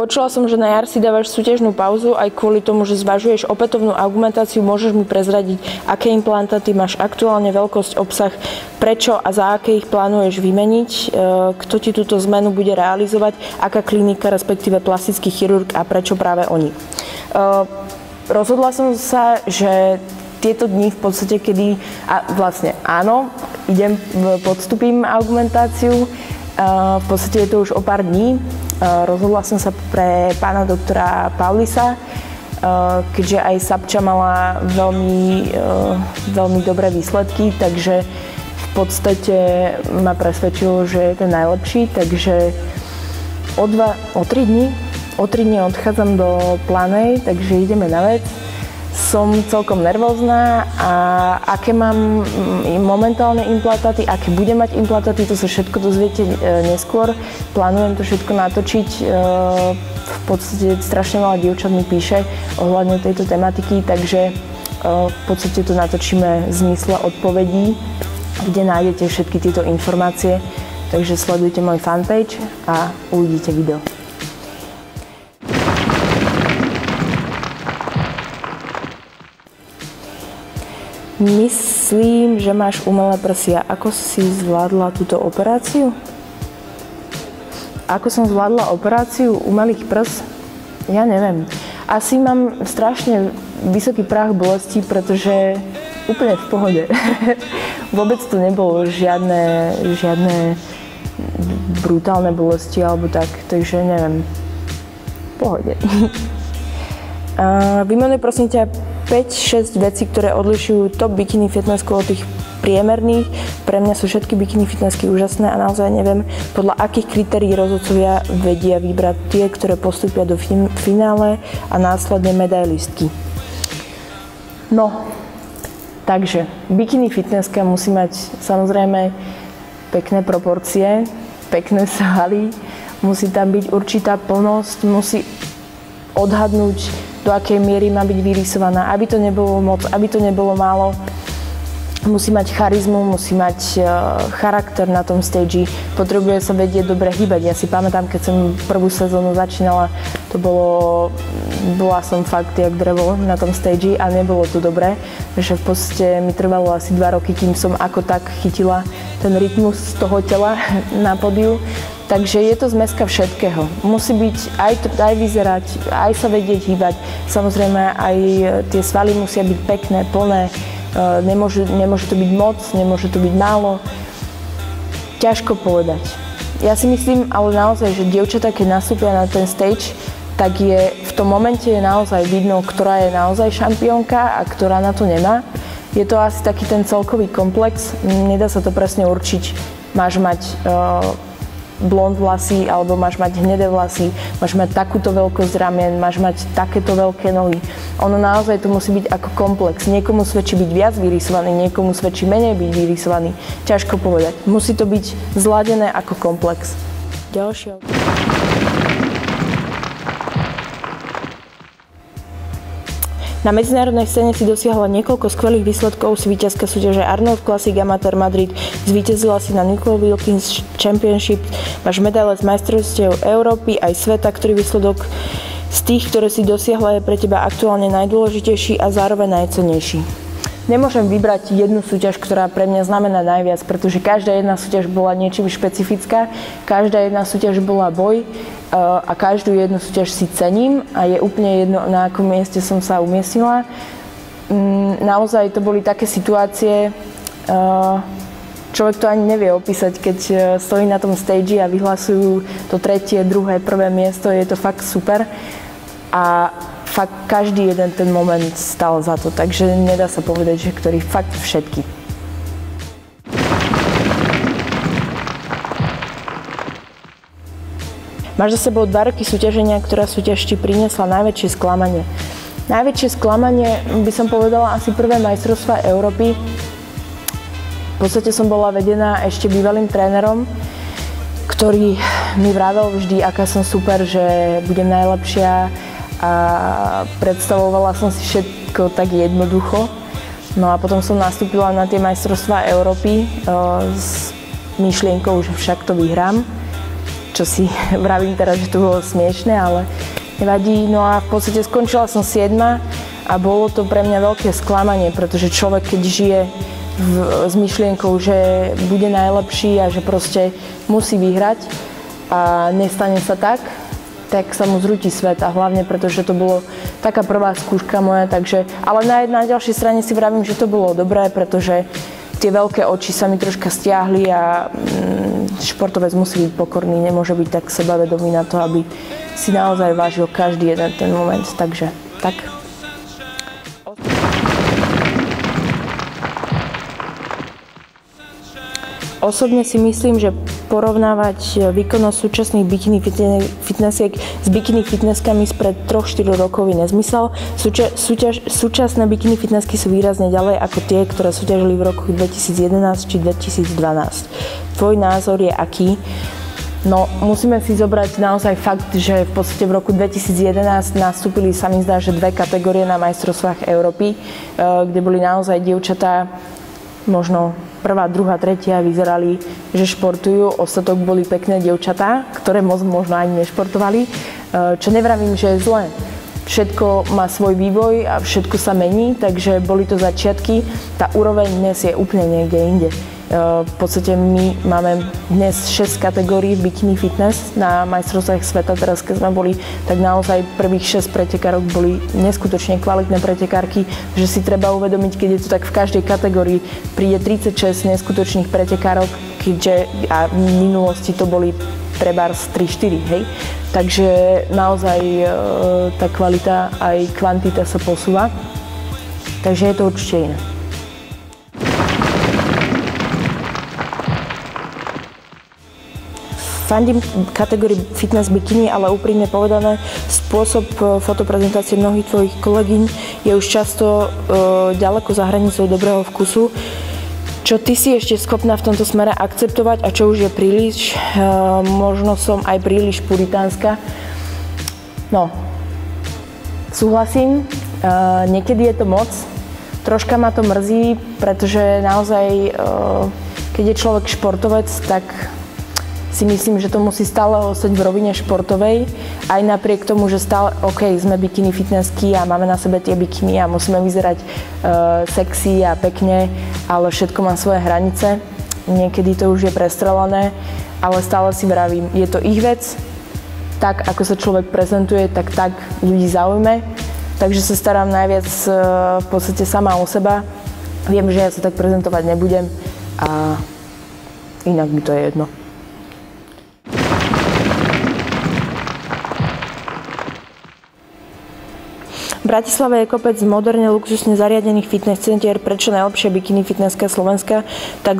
Počula som, že na jar si dávaš súťažnú pauzu aj kvôli tomu, že zvažuješ opätovnú augmentáciu. Môžeš mi prezradiť, aké implantáty máš aktuálne, veľkosť, obsah, prečo a za aké ich plánuješ vymeniť, kto ti túto zmenu bude realizovať, aká klinika, respektíve plastický chirurg a prečo práve oni. Rozhodla som sa, že tieto dni v podstate, kedy, a vlastne áno, podstúpim augmentáciu, v podstate je to už o pár dní. Rozhodla som sa pre pána doktora Paulisa, keďže aj Sapča mala veľmi dobré výsledky, takže v podstate ma presvedčilo, že je ten najlepší, takže o 3 dní odchádzam do Planej, takže ideme na vec. Som celkom nervózna a aké mám momentálne implantáty, aké budem mať implantáty, to sa všetko dozviete neskôr. Plánujem to všetko natočiť. V podstate strašne veľa dievčat mi píše ohľadne tejto tematiky, takže v podstate to natočíme v zmysle odpovedí, kde nájdete všetky tieto informácie. Takže sledujte môj fanpage a uvidíte video. Myslím, že máš umelé prsia. Ako si zvládla túto operáciu? Ako som zvládla operáciu umelých prs? Ja neviem. Asi mám strašne vysoký prah bolesti, pretože úplne v pohode. Vôbec to nebolo žiadne brutálne bolesti alebo tak, takže neviem. V pohode. Vymenuj prosím ťa 5-6 vecí, ktoré odlišujú top bikini fitnessku od tých priemerných. Pre mňa sú všetky bikini fitnessky úžasné a naozaj neviem, podľa akých kritérií rozhodcovia vedia vybrať tie, ktoré postúpia do finále a následne medailistky. No, takže bikini fitnesska musí mať samozrejme pekné proporcie, pekné svaly, musí tam byť určitá plnosť, musí odhadnúť, do akej miery má byť vyrysovaná, aby to nebolo moc, aby to nebolo málo. Musí mať charizmu, musí mať charakter na tom stage, potrebuje sa vedieť dobre hýbať. Ja si pamätám, keď som prvú sezónu začínala, bola som fakt jak drevo na tom stage a nebolo to dobré, že v podstate mi trvalo asi 2 roky, kým som ako tak chytila ten rytmus toho tela na pódiu. Takže je to zmeska všetkého. Musí byť aj vyzerať, aj sa vedieť hýbať. Samozrejme aj tie svaly musia byť pekné, plné. Nemôže to byť moc, nemôže to byť málo. Ťažko povedať. Ja si myslím, ale naozaj, že dievčatá, keď nastúpia na ten stage, tak je v tom momente je naozaj vidno, ktorá je naozaj šampiónka a ktorá na to nemá. Je to asi taký ten celkový komplex. Nedá sa to presne určiť. Máš mať blond vlasy, alebo máš mať hnedé vlasy, máš mať takúto veľkosť ramien, máš mať takéto veľké nohy. Ono naozaj to musí byť ako komplex. Niekomu svedčí byť viac vyrysovaný, niekomu svedčí menej byť vyrysovaný. Ťažko povedať. Musí to byť zladené ako komplex. Ďalšia. Na medzinárodnej scéne si dosiahla niekoľko skvelých výsledkov, si víťazka súťaže Arnold Classic Amateur Madrid, zvíťazila si na Nicole Wilkins Championship, máš medaile z majstrovstiev Európy aj sveta, ktorý výsledok z tých, ktoré si dosiahla, je pre teba aktuálne najdôležitejší a zároveň najcennejší. Nemôžem vybrať jednu súťaž, ktorá pre mňa znamená najviac, pretože každá jedna súťaž bola niečím špecifická, každá jedna súťaž bola boj a každú jednu súťaž si cením a je úplne jedno, na akom mieste som sa umiestnila. Naozaj to boli také situácie, človek to ani nevie opísať, keď stojí na tom stage a vyhlasujú to 3., 2., 1. miesto, je to fakt super a fakt každý jeden ten moment stal za to, takže nedá sa povedať, že ktorý, fakt všetky. Máš za sebou 2 roky súťaženia, ktorá súťaž ti priniesla najväčšie sklamanie. Najväčšie sklamanie by som povedala asi prvé majstrovstvá Európy. V podstate som bola vedená ešte bývalým trénerom, ktorý mi vravel vždy, aká som super, že budem najlepšia a predstavovala som si všetko tak jednoducho. No a potom som nastúpila na tie majstrovstvá Európy s myšlienkou, že však to vyhrám. čo si vravím teraz, že to bolo smiešné, ale nevadí. No a v podstate skončila som 7. a bolo to pre mňa veľké sklamanie, pretože človek, keď žije s myšlienkou, že bude najlepší a že proste musí vyhrať a nestane sa tak sa mu zrúti svet a hlavne pretože to bolo taká prvá skúška moja, takže, ale na ďalšej strane si vravím, že to bolo dobré, pretože tie veľké oči sa mi troška stiahli a športovec musí byť pokorný, nemôže byť tak sebavedomý na to, aby si naozaj vážil každý jeden ten moment, takže tak. Osobne si myslím, že porovnávať výkonnosť súčasných bikini fitnessiek s bikini fitnesskami spred 3-4 rokov je nezmysel. Súčasné bikini fitnessky sú výrazne ďalej ako tie, ktoré súťažili v rokoch 2011 či 2012. Tvoj názor je aký? No, musíme si zobrať naozaj fakt, že v podstate v roku 2011 nastúpili, sa mi zdá, že 2 kategórie na majstrovstvách Európy, kde boli naozaj dievčatá, možno 1., 2., 3. vyzerali, že športujú, ostatok boli pekné dievčatá, ktoré možno ani nešportovali, čo nevravím, že je zlé. Všetko má svoj vývoj a všetko sa mení, takže boli to začiatky. Tá úroveň dnes je úplne niekde inde. V podstate my máme dnes 6 kategórií v bikini fitness na majstrovstvách sveta. Teraz keď sme boli, tak naozaj prvých 6 pretekárok boli neskutočne kvalitné pretekárky, že si treba uvedomiť, keď je to tak v každej kategórii príde 36 neskutočných pretekárok, keďže a v minulosti to boli trebárs 3-4, hej. Takže naozaj tá kvalita aj kvantita sa posúva, takže je to určite iné. Fandím kategórii fitness bikini, ale úprimne povedané, spôsob fotoprezentácie mnohých tvojich kolegyň je už často ďaleko za hranicou dobrého vkusu. Čo ty si ešte schopná v tomto smere akceptovať a čo už je príliš, možno som aj príliš puritánska. No, súhlasím, niekedy je to moc, troška ma to mrzí, pretože naozaj, keď je človek športovec, tak si myslím, že to musí stále ostať v rovine športovej, aj napriek tomu, že stále, OK, sme bikini fitnessky a máme na sebe tie bikini a musíme vyzerať sexy a pekne, ale všetko má svoje hranice. Niekedy to už je prestrelené, ale stále si vravím, je to ich vec, tak ako sa človek prezentuje, tak ľudí zaujme, takže sa starám najviac v podstate sama o seba. Viem, že ja sa tak prezentovať nebudem a inak mi to je jedno. V Bratislave je kopec moderne luxusne zariadených fitness centier, prečo najlepšia bikini fitnesska Slovenska, tak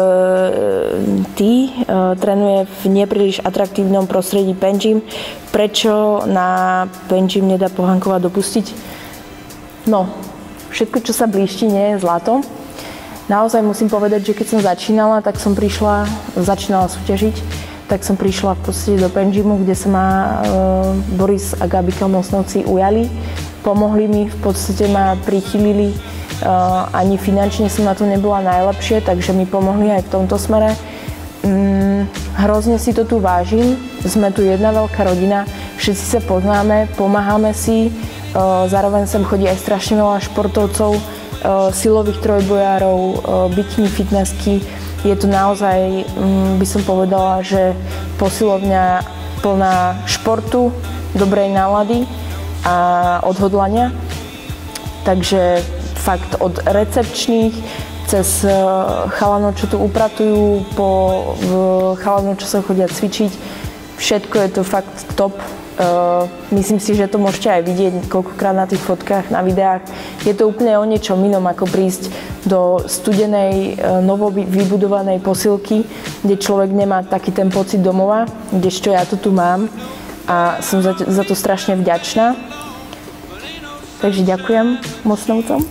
trénuje v nepríliš atraktívnom prostredí Pen-Gym. Prečo na Pen-Gym nedá Pohanková dopustiť? No, všetko, čo sa blíšti, nie je zlato. Naozaj musím povedať, že keď som začínala súťažiť, tak som prišla v podstate do Pen-Gymu, kde sa ma Boris a Gabika Mosnovci ujali. Pomohli mi, v podstate ma prichylili, ani finančne som na to nebola najlepšie, takže mi pomohli aj v tomto smere. Hrozne si to tu vážim, sme tu jedna veľká rodina, všetci sa poznáme, pomáhame si, zároveň sem chodí aj strašne veľa športovcov, silových trojbojárov, bikini fitnessky. Je to naozaj, by som povedala, že posilovňa plná športu, dobrej nálady a odhodlania. Takže fakt od recepčných cez chalanov, čo tu upratujú, po chalanov, čo sa chodia cvičiť, všetko je to fakt top. Myslím si, že to môžete aj vidieť koľkokrát na tých fotkách, na videách. Je to úplne o niečom inom, ako prísť do studenej, novo vybudovanej posilky, kde človek nemá taký ten pocit domova, kdežto ja to tu mám a som za to strašne vďačná. Takže ďakujem Mosnovcom.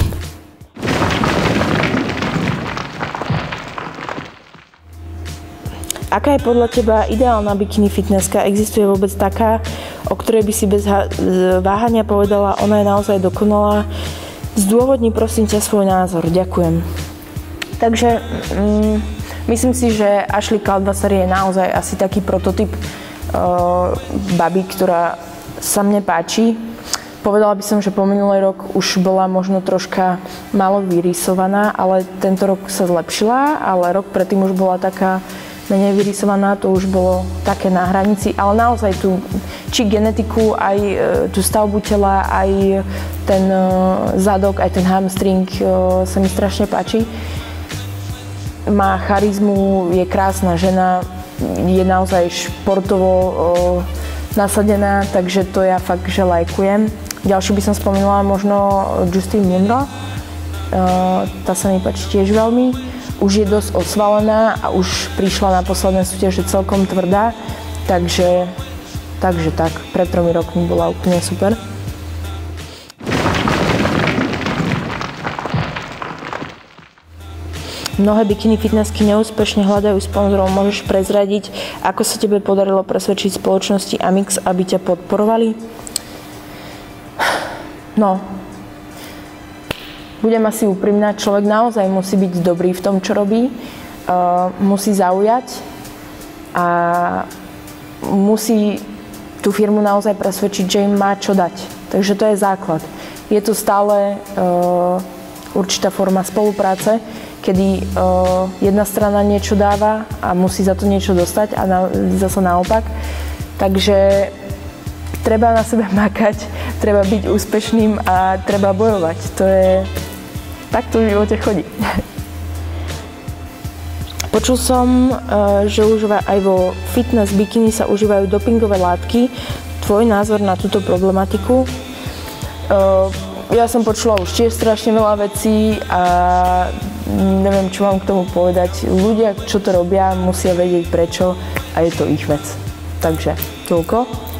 Aká je podľa teba ideálna bikini fitnesska? Existuje vôbec taká, o ktorej by si bez váhania povedala, ona je naozaj dokonalá? Zdôvodni prosím ťa svoj názor. Ďakujem. Takže Myslím si, že Ashley Caldwasser je naozaj asi taký prototyp baby, ktorá sa mne páči. Povedala by som, že po minulý rok už bola možno troška málo vyrysovaná, ale tento rok sa zlepšila, ale rok predtým už bola taká menej vyrysovaná, to už bolo také na hranici, ale naozaj tú či genetiku, aj tú stavbu tela, aj ten zadok, aj ten hamstring sa mi strašne páči. Má charizmu, je krásna žena, je naozaj športovo nasadená, takže to ja fakt, že lajkujem. Ďalšiu by som spomínala možno Justine Munro. Tá sa mi páči tiež veľmi. Už je dosť osvalená a už prišla na posledné súťaže celkom tvrdá. Takže tak, pred 3 rokmi bola úplne super. Mnohé bikini fitnessky neúspešne hľadajú sponzorov. Môžeš prezradiť, ako sa tebe podarilo presvedčiť spoločnosti Amix, aby ťa podporovali? No, budem asi úprimná, človek naozaj musí byť dobrý v tom, čo robí, musí zaujať a musí tú firmu naozaj presvedčiť, že im má čo dať. Takže to je základ. Je to stále určitá forma spolupráce, kedy jedna strana niečo dáva a musí za to niečo dostať a zase naopak. Takže treba na sebe makať, treba byť úspešným a treba bojovať. To je... Tak to v živote chodí. Počul som, že aj vo fitness bikini sa užívajú dopingové látky. Tvoj názor na túto problematiku? Ja som počula už tiež strašne veľa vecí a neviem, čo mám k tomu povedať. Ľudia, čo to robia, musia vedieť prečo a je to ich vec. Takže toľko.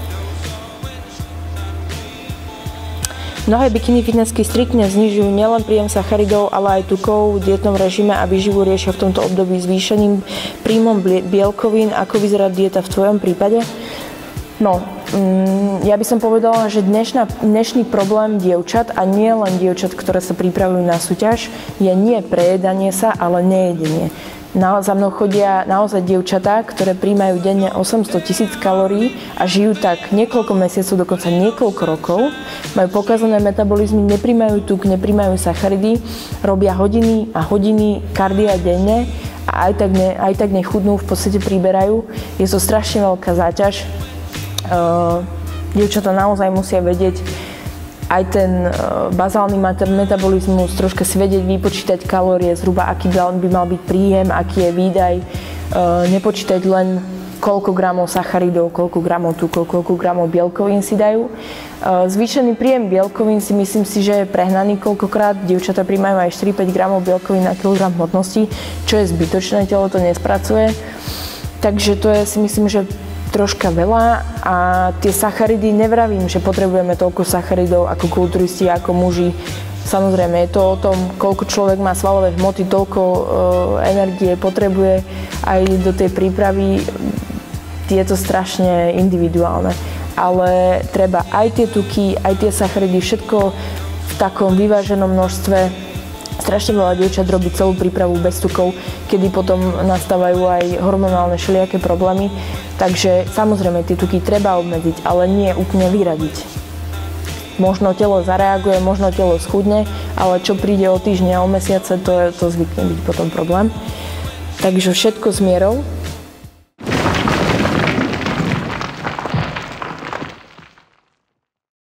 Mnohé bikini fitnessky striktne znižujú nielen príjem sacharidov, ale aj tukov v dietnom režime a výživu riešia v tomto období zvýšeným príjmom bielkovín. Ako vyzerá dieta v tvojom prípade? No, ja by som povedala, že dnešný problém dievčat, a nie len dievčat, ktoré sa pripravujú na súťaž, je nie prejedanie sa, ale nejedenie. Za mnou chodia naozaj dievčatá, ktoré príjmajú denne 800 000 kalórií a žijú tak niekoľko mesiacov, dokonca niekoľko rokov. Majú pokazané metabolizmy, nepríjmajú tuk, nepríjmajú sacharidy, robia hodiny a hodiny kardia denne a aj tak nechudnú, v podstate priberajú. Je to strašne veľká záťaž. Dievčatá naozaj musia vedieť aj ten bazálny metabolizmus, troška si vedieť vypočítať kalórie, zhruba aký by mal byť príjem, aký je výdaj, nepočítať len koľko gramov sacharidov, koľko gramov tukov, koľko gramov bielkovín si dajú. Zvýšený príjem bielkovín si myslím si, že je prehnaný koľkokrát. Dievčatá príjmajú aj 4-5 gramov bielkovín na kilogram hmotnosti, čo je zbytočné, telo to nespracuje. Takže to je si myslím, že troška veľa a tie sacharidy, nevravím, že potrebujeme toľko sacharidov ako kulturisti, ako muži. Samozrejme, je to o tom, koľko človek má svalové hmoty, toľko energie potrebuje aj do tej prípravy. Je to strašne individuálne. Ale treba aj tie tuky, aj tie sacharidy, všetko v takom vyváženom množstve. Strašne veľa dievčat robí celú prípravu bez tukov, kedy potom nastávajú aj hormonálne všelijaké problémy. Takže samozrejme tie tuky treba obmedziť, ale nie úplne vyradiť. Možno telo zareaguje, možno telo schudne, ale čo príde o týždne a o mesiace, to zvykne byť potom problém. Takže všetko s mierou.